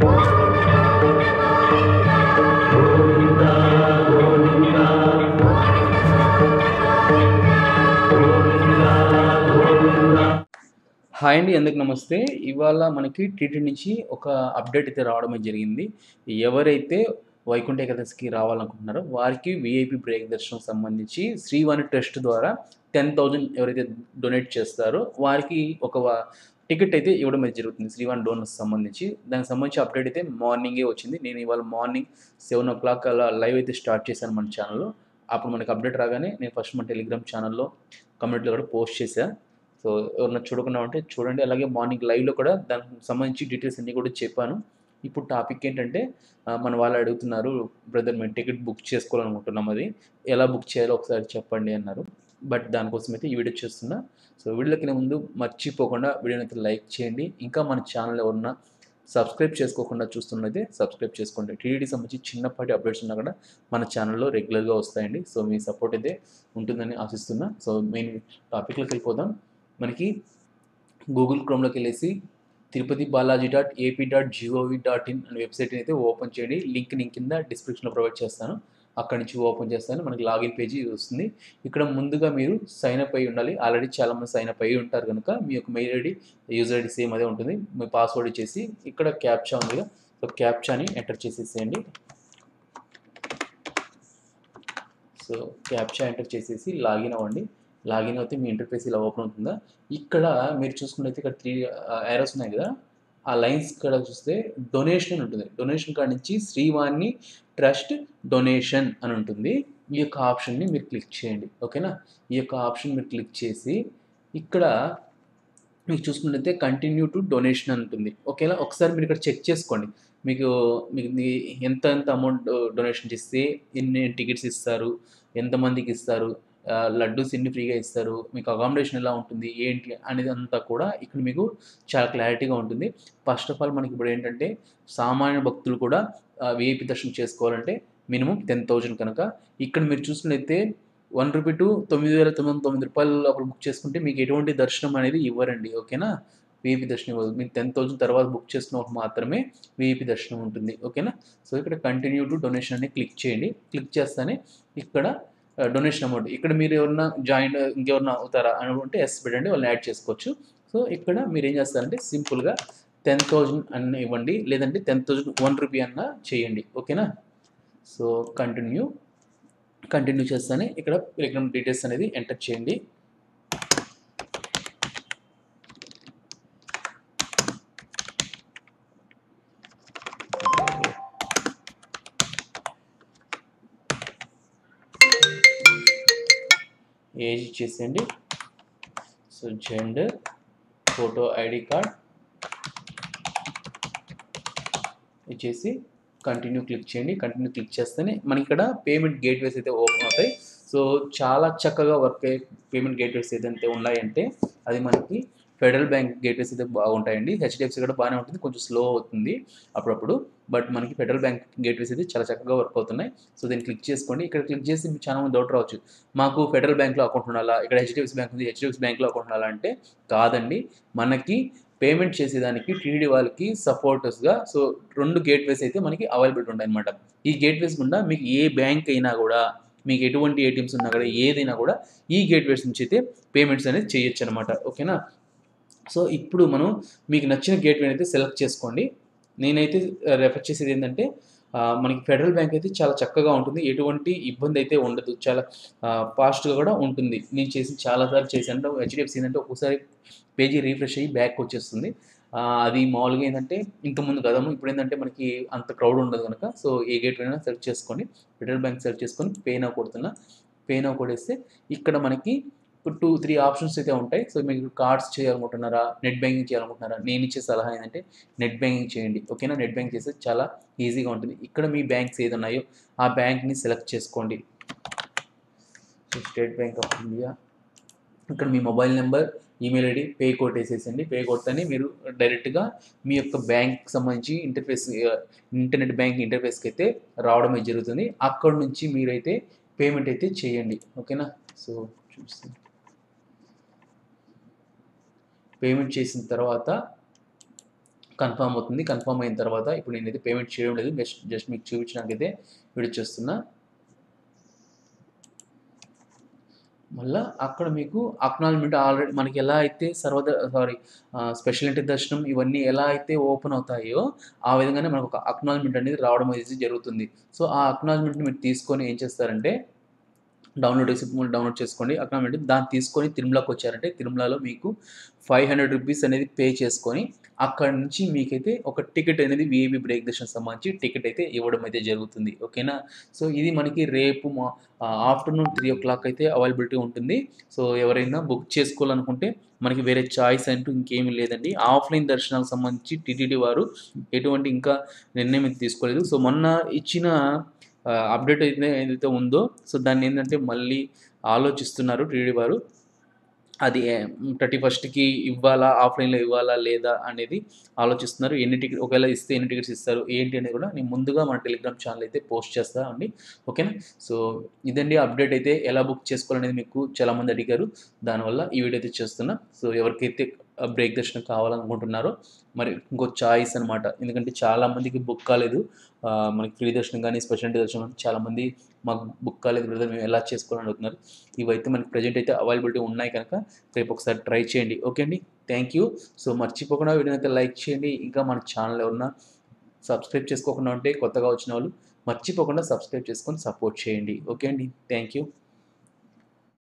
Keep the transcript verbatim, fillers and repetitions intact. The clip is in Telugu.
హాయ్ అండి, అందరికి నమస్తే. ఇవాళ మనకి టీటీ నుంచి ఒక అప్డేట్ అయితే రావడం జరిగింది. ఎవరైతే వైకుంఠ ఏకాదశికి రావాలనుకుంటున్నారో వారికి వీఐపీ బ్రేక్ దర్శనం సంబంధించి శ్రీవాణి ట్రస్ట్ ద్వారా టెన్ థౌజండ్ ఎవరైతే డొనేట్ చేస్తారో వారికి ఒక టికెట్ అయితే ఇవ్వడం అయితే జరుగుతుంది శ్రీవాణి డోనర్స్ సంబంధించి. దానికి సంబంధించి అప్డేట్ అయితే మార్నింగే వచ్చింది. నేను ఇవాళ మార్నింగ్ సెవెన్ ఓ క్లాక్ అలా లైవ్ అయితే స్టార్ట్ చేశాను మన ఛానల్లో. అప్పుడు మనకి అప్డేట్ రాగానే నేను ఫస్ట్ మన టెలిగ్రామ్ ఛానల్లో కమ్యూనిటీలో కూడా పోస్ట్ చేశాను. సో ఎవరన్నా చూడకుండా ఉంటే చూడండి. అలాగే మార్నింగ్ లైవ్లో కూడా దానికి సంబంధించి డీటెయిల్స్ అన్నీ కూడా చెప్పాను. ఇప్పుడు టాపిక్ ఏంటంటే మన వాళ్ళు అడుగుతున్నారు, బ్రదర్ మేము టికెట్ బుక్ చేసుకోవాలనుకుంటున్నాం, అది ఎలా బుక్ చేయాలో ఒకసారి చెప్పండి అన్నారు. బట్ దానికోసం అయితే ఈ వీడియో చేస్తున్నా. సో వీడియోకి ముందు మర్చిపోకుండా వీడియోని అయితే లైక్ చేయండి. ఇంకా మన ఛానల్ ఎవరన్నా సబ్స్క్రైబ్ చేసుకోకుండా చూస్తున్నైతే సబ్స్క్రైబ్ చేసుకోండి. టీటీడీ సంబంధించి చిన్నపాటి అప్డేట్స్ ఉన్నా కూడా మన ఛానల్లో రెగ్యులర్గా వస్తాయండి. సో మీ సపోర్ట్ అయితే ఉంటుందని ఆశిస్తున్నా. సో మెయిన్ టాపిక్లోకి వెళ్ళిపోదాం. మనకి గూగుల్ క్రోమ్లోకి వెళ్ళేసి Tirupati Balaji dot AP dot G O V dot in అనే వెబ్సైట్ని అయితే ఓపెన్ చేయండి. లింక్ నేను కింద డిస్క్రిప్షన్లో ప్రొవైడ్ చేస్తాను. అక్కడి నుంచి ఓపెన్ చేస్తాను. మనకి లాగిన్ పేజీ వస్తుంది. ఇక్కడ ముందుగా మీరు సైన్ అప్ అయ్యి ఉండాలి. ఆల్రెడీ చాలామంది సైన్ అప్ అయ్యి ఉంటారు కనుక మీ యొక్క mail ID user ID same అదే ఉంటుంది. మీ పాస్వర్డ్ ఇచ్చేసి ఇక్కడ క్యాప్చా ఉంది కదా, సో క్యాప్చాని ఎంటర్ చేసేసేయండి. సో క్యాప్చా ఎంటర్ చేసేసి లాగిన్ అవ్వండి. లాగిన్ అయితే మీ ఇంటర్ఫేస్ ఇలా ఓపెన్ అవుతుందా. ఇక్కడ మీరు చూసుకున్నైతే ఇక్కడ త్రీ యారోస్ ఉన్నాయి కదా, ఆ లైన్స్ ఇక్కడ చూస్తే డొనేషన్ అని ఉంటుంది. డొనేషన్ కాడ నుంచి శ్రీవాణి ట్రస్ట్ డొనేషన్ అని ఉంటుంది. ఈ యొక్క ఆప్షన్ని మీరు క్లిక్ చేయండి. ఓకేనా, ఈ యొక్క ఆప్షన్ మీరు క్లిక్ చేసి ఇక్కడ మీకు చూసుకున్నట్లయితే కంటిన్యూ టు డొనేషన్ అని ఉంటుంది. ఓకేనా, ఒకసారి మీరు ఇక్కడ చెక్ చేసుకోండి. మీకు మీకు ఎంత ఎంత అమౌంట్ డొనేషన్ చేస్తే ఎన్ని టికెట్స్ ఇస్తారు, ఎంతమందికి ఇస్తారు, లడ్డూస్ ఎన్ని ఫ్రీగా ఇస్తారు, మీకు అకామిడేషన్ ఎలా ఉంటుంది ఏంటి అనేది అంతా కూడా ఇక్కడ మీకు చాలా క్లారిటీగా ఉంటుంది. ఫస్ట్ ఆఫ్ ఆల్ మనకి ఇప్పుడు ఏంటంటే సామాన్య భక్తులు కూడా వీఐపీ దర్శనం చేసుకోవాలంటే మినిమం టెన్ థౌజండ్ కనుక ఇక్కడ మీరు చూసుకున్నట్లయితే వన్ రూపీ టు తొమ్మిది వేల తొమ్మిది వందల తొమ్మిది రూపాయల లోపల బుక్ చేసుకుంటే మీకు ఎటువంటి దర్శనం అనేది ఇవ్వరండి. ఓకేనా, వీఐపీ దర్శనం ఇవ్వదు. మీకు టెన్ థౌజండ్ తర్వాత బుక్ చేసుకున్నప్పుడు మాత్రమే వీఐపీ దర్శనం ఉంటుంది. ఓకేనా, సో ఇక్కడ కంటిన్యూ టు డొనేషన్ అని క్లిక్ చేయండి. క్లిక్ చేస్తేనే ఇక్కడ డొనేషన్ అమౌంట్ ఇక్కడ మీరు ఎవరన్నా జాయిన్ ఇంకెవరన్నా అవుతారా అనుకుంటే ఎస్ పెట్టండి, వాళ్ళని యాడ్ చేసుకోవచ్చు. సో ఇక్కడ మీరు ఏం చేస్తారంటే సింపుల్గా టెన్ థౌజండ్ అన్న ఇవ్వండి, లేదంటే టెన్ థౌజండ్ వన్ రూపీ అన్న చేయండి. ఓకేనా, సో కంటిన్యూ కంటిన్యూ చేస్తానే ఇక్కడ టెలిగ్రామ్ డీటెయిల్స్ అనేది ఎంటర్ చేయండి. ఏజ్ ఇచ్చేసేయండి. So gender, photo, ID card ఇచ్చేసి కంటిన్యూ క్లిక్ చేయండి. కంటిన్యూ క్లిక్ చేస్తేనే మనకి ఇక్కడ పేమెంట్ గేట్వేస్ అయితే ఓపెన్ అవుతాయి. సో చాలా చక్కగా వర్క్ అయ్యే పేమెంట్ గేట్వేస్ ఏదైతే ఉన్నాయంటే అది మనకి ఫెడరల్ బ్యాంక్ గేట్వేస్ అయితే బాగుంటాయండి. హెచ్డిఎఫ్సి కూడా బాగానే ఉంటుంది, కొంచెం స్లో అవుతుంది అప్పుడప్పుడు. బట్ మనకి ఫెడరల్ బ్యాంక్ గేట్వేస్ అయితే చాలా చక్కగా వర్క్ అవుతున్నాయి. సో దీన్ని క్లిక్ చేసుకోండి. ఇక్కడ క్లిక్ చేసి మీకు చాలా మంది డౌట్ రావచ్చు, మాకు ఫెడరల్ బ్యాంక్లో అకౌంట్ ఉండాలా, ఇక్కడ హెచ్డిఎఫ్సి బ్యాంక్ ఉంది, హెచ్డిఎఫ్సి బ్యాంక్లో అకౌంట్ ఉండాలా అంటే కాదండి. మనకి పేమెంట్ చేసేదానికి టీడీ వాళ్ళకి సపోర్టర్స్గా సో రెండు గేట్వేస్ అయితే మనకి అవైలబిలిటీ ఉంటాయి అనమాట. ఈ గేట్వేస్ గుండా మీకు ఏ బ్యాంక్ అయినా కూడా, మీకు ఎటువంటి ఏటీఎంస్ ఉన్నా కూడా, ఏదైనా కూడా ఈ గేట్వేస్ నుంచి అయితే పేమెంట్స్ అనేది చేయొచ్చు అనమాట. ఓకేనా, సో ఇప్పుడు మనం మీకు నచ్చిన గేట్వే అయితే సెలెక్ట్ చేసుకోండి. నేనైతే రెఫర్ చేసేది ఏంటంటే మనకి ఫెడరల్ బ్యాంక్ అయితే చాలా చక్కగా ఉంటుంది, ఎటువంటి ఇబ్బంది అయితే ఉండదు, చాలా ఫాస్ట్గా కూడా ఉంటుంది. నేను చేసి చాలాసార్లు చేశాను. హెచ్డిఎఫ్సి ఏంటంటే ఒక్కోసారి పేజీ రీఫ్రెష్ అయ్యి బ్యాక్ వచ్చేస్తుంది. అది మామూలుగా ఏంటంటే ఇంతకుముందు కదము, ఇప్పుడు ఏంటంటే మనకి అంత క్రౌడ్ ఉండదు కనుక సో ఏ గేట్ అయినా సెర్చ్ చేసుకొని ఫెడరల్ బ్యాంక్ సెర్చ్ చేసుకొని పే నౌ కొడుతున్నా. పే నౌ కొడేస్తే ఇక్కడ మనకి టూ త్రీ ఆప్షన్స్ అయితే ఉంటాయి. సో మీకు కార్డ్స్ చేయాలనుకుంటున్నారా, నెట్ బ్యాంకింగ్ చేయాలనుకుంటున్నారా, నేను ఇచ్చే సలహా ఏంటంటే నెట్ బ్యాంకింగ్ చేయండి. ఓకేనా, నెట్ బ్యాంకింగ్ చేస్తే చాలా ఈజీగా ఉంటుంది. ఇక్కడ మీ బ్యాంక్స్ ఏది ఉన్నాయో ఆ బ్యాంక్ని సెలెక్ట్ చేసుకోండి. So state bank of India, ఇక్కడ మీ mobile number, email ID, pay code వేసేసండి. పే కొడితేనే మీరు డైరెక్ట్గా మీ యొక్క బ్యాంక్ సంబంధించి ఇంటర్ఫేస్ ఇంటర్నెట్ బ్యాంక్ ఇంటర్ఫేస్కి అయితే రావడమే జరుగుతుంది. అక్కడ నుంచి మీరైతే పేమెంట్ అయితే చేయండి. ఓకేనా, సో చూసి పేమెంట్ చేసిన తర్వాత కన్ఫర్మ్ అవుతుంది. కన్ఫర్మ్ అయిన తర్వాత ఇప్పుడు నేనైతే పేమెంట్ చేయడం లేదు. జస్ట్ జస్ట్ మీకు చూపించడానికైతే వీడియో చేస్తున్నా. మళ్ళా అక్కడ మీకు అక్నాలెడ్జ్‌మెంట్ ఆల్రెడీ మనకి ఎలా అయితే సర్వద సారీ ఆహ్, స్పెషల్ ఎంట్రీ దర్శనం ఇవన్నీ ఎలా అయితే ఓపెన్ అవుతాయో, ఆ విధంగానే మనకు ఒక అక్నాలెడ్జ్‌మెంట్ అనేది రావడం అనేది జరుగుతుంది. సో, ఆ అక్నాలెడ్జ్‌మెంట్‌ని మీరు తీసుకొని ఏం చేస్తారంటే డౌన్లోడ్ చేసి డౌన్లోడ్ చేసుకోండి. అక్నాలెడ్జ్‌మెంట్ దాన్ని తీసుకొని తిరుమలకి వచ్చారంటే తిరుమలలో మీకు ఫైవ్ హండ్రెడ్ రూపీస్ అనేది పే చేసుకొని అక్కడి నుంచి మీకైతే ఒక టికెట్ అనేది వీఐపీ బ్రేక్ దర్శనం సంబంధించి టికెట్ అయితే ఇవ్వడం అయితే జరుగుతుంది. ఓకేనా? సో, ఇది మనకి రేపు మా ఆహ్, ఆఫ్టర్‌నూన్ త్రీ ఓ క్లాక్ అయితే అవైలబిలిటీ ఉంటుంది. సో, ఎవరైనా బుక్ చేసుకోవాలనుకుంటే మనకి వేరే చాయిస్ అంటూ ఇంకేమీ లేదండి. ఆఫ్‌లైన్ దర్శనాలకు సంబంధించి టీటీడీ వారు ఎటువంటి ఇంకా నిర్ణయం అయితే తీసుకోలేదు. సో, మొన్న ఇచ్చిన ఆహ్, అప్డేట్ అయితే ఏదైతే ఉందో సో, దాన్నేందంటే మళ్ళీ ఆలోచిస్తున్నారు టీటీడీ వారు. అది థర్టీ ఫస్ట్‌కి ఇవ్వాలా? ఆఫ్‌లైన్‌లో ఇవ్వాలా? లేదా? అనేది ఆలోచిస్తున్నారు. ఎన్ని టికెట్ ఒకవేళ ఇస్తే ఎన్ని టికెట్స్ ఇస్తారు? ఏంటి అనేది కూడా నేను ముందుగా మన టెలిగ్రామ్ ఛానల్ అయితే పోస్ట్ చేస్తా అండి. ఓకేనా? సో, ఇదండి అప్డేట్ అయితే ఎలా బుక్ చేసుకోవాలనేది మీకు చాలామంది అడిగారు. దానివల్ల ఈ వీడియో అయితే చేస్తున్నా. సో, ఎవరికైతే ఆహ్, బ్రేక్ దర్శనం కావాలనుకుంటున్నారో మరి ఇంకో చాయిస్ అనమాట. ఎందుకంటే చాలామందికి బుక్ కాలేదు. ఆహ్, మనకి ఫ్రీ దర్శనం గాని, స్పెషల్ ఎంట్రీ దర్శనం గాని చాలామంది మాకు బుక్ కాలేదు బ్రదర్ మేము ఎలా చేసుకోవాలని అడుగుతున్నారు. ఇవైతే మనకి ప్రెజెంట్ అయితే అవైలబిలిటీ ఉన్నాయి కనుక రేపు ఒకసారి ట్రై చేయండి. ఓకే అండి. Thank you. సో, మర్చిపోకుండా వీడియోని అయితే లైక్ చేయండి. ఇంకా మన ఛానల్ ఎవరన్నా సబ్స్క్రైబ్ చేసుకోకుండా ఉంటే కొత్తగా వచ్చిన వాళ్ళు మర్చిపోకుండా సబ్స్క్రైబ్ చేసుకొని సపోర్ట్ చేయండి. ఓకే అండి. Thank you.